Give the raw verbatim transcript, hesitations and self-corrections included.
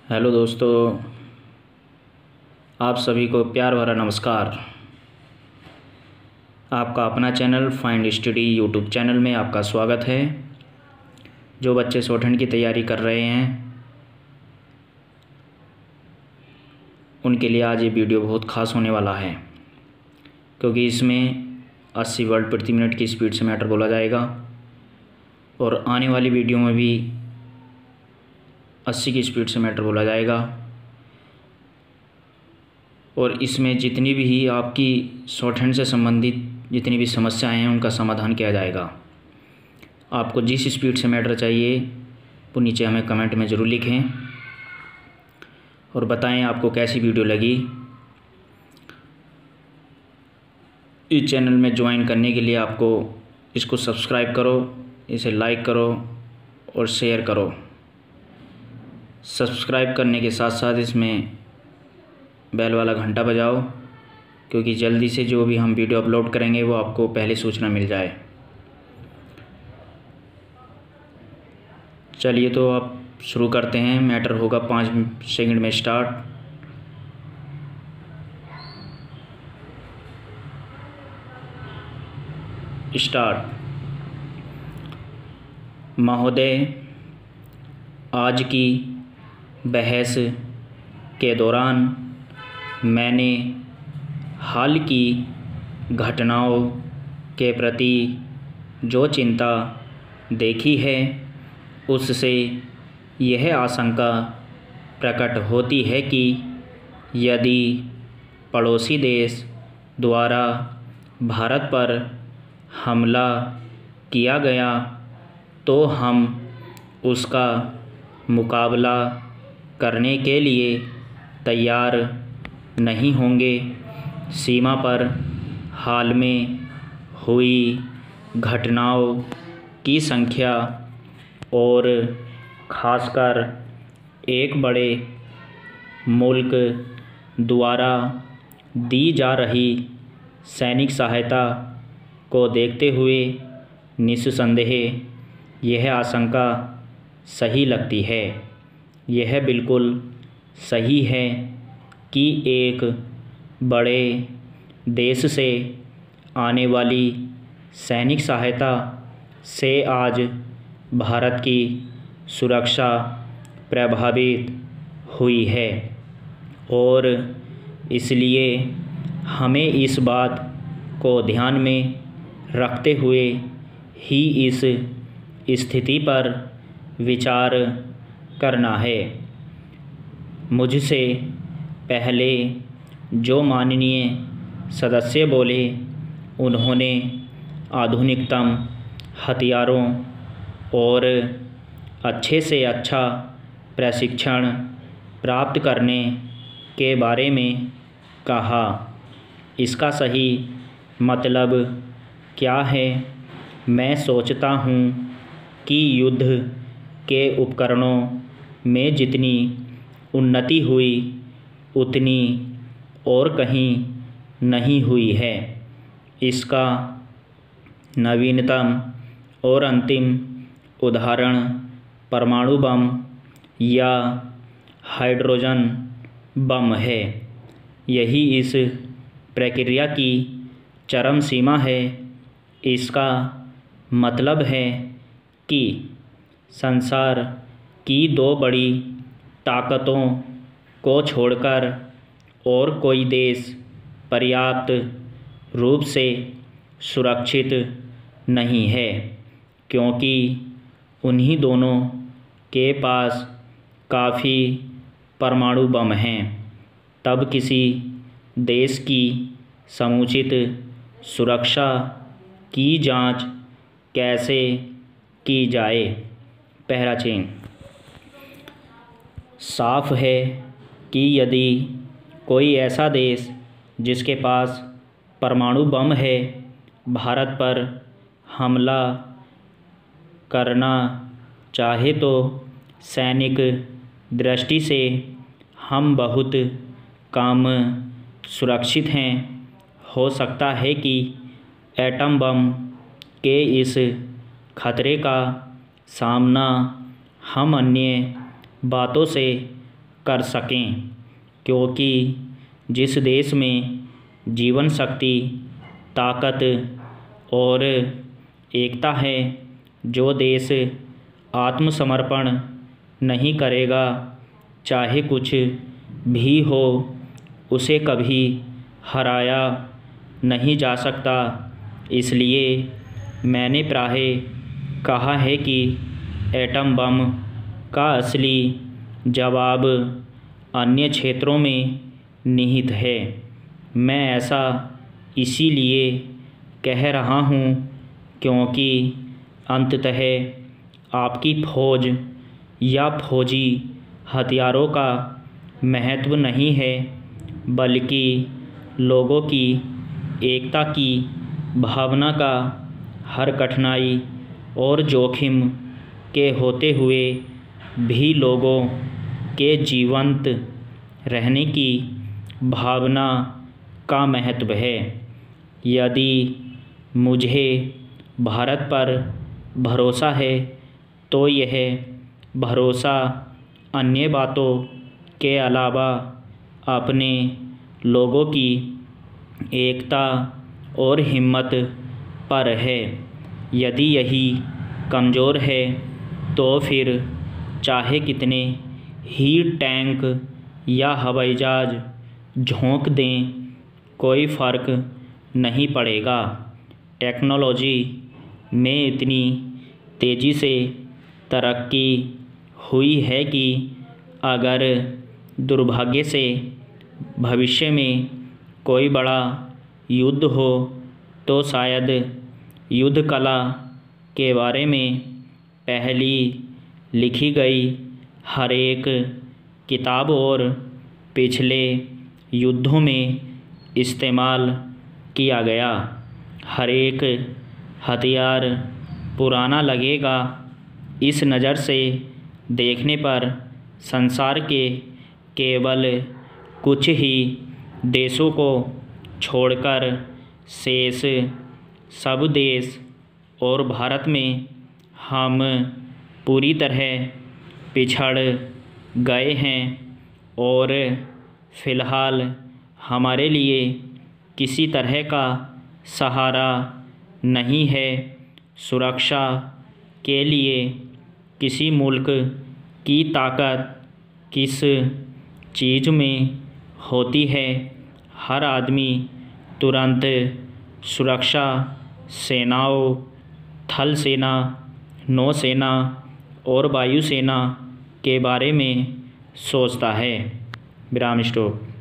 Hello दोस्तों, आप सभी को प्यार भरा नमस्कार। आपका अपना channel find study YouTube channel में आपका स्वागत है। जो बच्चे शॉर्टहैंड की तैयारी कर रहे हैं उनके लिए आज ये वीडियो बहुत ख़ास होने वाला है, क्योंकि इसमें अस्सी वर्ड प्रति मिनट की स्पीड से मैटर बोला जाएगा और आने वाली वीडियो में भी अस्सी की स्पीड से मैटर बोला जाएगा। और इसमें जितनी भी आपकी शॉर्टहैंड से संबंधित जितनी भी समस्याएं हैं उनका समाधान किया जाएगा। आपको जिस स्पीड से मैटर चाहिए वो नीचे हमें कमेंट में ज़रूर लिखें और बताएं आपको कैसी वीडियो लगी। इस चैनल में ज्वाइन करने के लिए आपको इसको सब्सक्राइब करो, इसे लाइक करो और शेयर करो। सब्सक्राइब करने के साथ साथ इसमें बेल वाला घंटा बजाओ, क्योंकि जल्दी से जो भी हम वीडियो अपलोड करेंगे वो आपको पहले सूचना मिल जाए। चलिए तो आप शुरू करते हैं। मैटर होगा पाँच सेकंड में स्टार्ट। स्टार्ट। महोदय, आज की बहस के दौरान मैंने हाल की घटनाओं के प्रति जो चिंता देखी है उससे यह आशंका प्रकट होती है कि यदि पड़ोसी देश द्वारा भारत पर हमला किया गया तो हम उसका मुकाबला करने के लिए तैयार नहीं होंगे। सीमा पर हाल में हुई घटनाओं की संख्या और ख़ासकर एक बड़े मुल्क द्वारा दी जा रही सैनिक सहायता को देखते हुए निस्संदेह यह आशंका सही लगती है। यह बिल्कुल सही है कि एक बड़े देश से आने वाली सैनिक सहायता से आज भारत की सुरक्षा प्रभावित हुई है और इसलिए हमें इस बात को ध्यान में रखते हुए ही इस स्थिति पर विचार करना है। मुझसे पहले जो माननीय सदस्य बोले उन्होंने आधुनिकतम हथियारों और अच्छे से अच्छा प्रशिक्षण प्राप्त करने के बारे में कहा। इसका सही मतलब क्या है? मैं सोचता हूँ कि युद्ध के उपकरणों में जितनी उन्नति हुई उतनी और कहीं नहीं हुई है। इसका नवीनतम और अंतिम उदाहरण परमाणु बम या हाइड्रोजन बम है। यही इस प्रक्रिया की चरम सीमा है। इसका मतलब है कि संसार की दो बड़ी ताकतों को छोड़कर और कोई देश पर्याप्त रूप से सुरक्षित नहीं है, क्योंकि उन्हीं दोनों के पास काफ़ी परमाणु बम हैं। तब किसी देश की समुचित सुरक्षा की जांच कैसे की जाए? पहला चिन्ह साफ है कि यदि कोई ऐसा देश जिसके पास परमाणु बम है भारत पर हमला करना चाहे तो सैनिक दृष्टि से हम बहुत कम सुरक्षित हैं। हो सकता है कि एटम बम के इस खतरे का सामना हम अन्य बातों से कर सकें, क्योंकि जिस देश में जीवन शक्ति, ताकत और एकता है, जो देश आत्मसमर्पण नहीं करेगा, चाहे कुछ भी हो, उसे कभी हराया नहीं जा सकता। इसलिए मैंने प्रायः कहा है कि एटम बम का असली जवाब अन्य क्षेत्रों में निहित है। मैं ऐसा इसीलिए कह रहा हूँ क्योंकि अंततः आपकी फौज या फौजी हथियारों का महत्व नहीं है, बल्कि लोगों की एकता की भावना का हर कठिनाई और जोखिम के होते हुए भी लोगों के जीवंत रहने की भावना का महत्व है। यदि मुझे भारत पर भरोसा है, तो यह भरोसा अन्य बातों के अलावा अपने लोगों की एकता और हिम्मत पर है। यदि यही कमज़ोर है, तो फिर चाहे कितने ही टैंक या हवाई जहाज़ झोंक दें, कोई फ़र्क नहीं पड़ेगा। टेक्नोलॉजी में इतनी तेज़ी से तरक्की हुई है कि अगर दुर्भाग्य से भविष्य में कोई बड़ा युद्ध हो, तो शायद युद्ध कला के बारे में पहली लिखी गई हर एक किताब और पिछले युद्धों में इस्तेमाल किया गया हर एक हथियार पुराना लगेगा। इस नज़र से देखने पर संसार के केवल कुछ ही देशों को छोड़कर शेष सब देश और भारत में हम पूरी तरह पिछड़ गए हैं और फ़िलहाल हमारे लिए किसी तरह का सहारा नहीं है। सुरक्षा के लिए किसी मुल्क की ताकत किस चीज़ में होती है? हर आदमी तुरंत सुरक्षा सेनाओं, थल सेना, नौसेना और वायुसेना के बारे में सोचता है। विराम स्टॉप।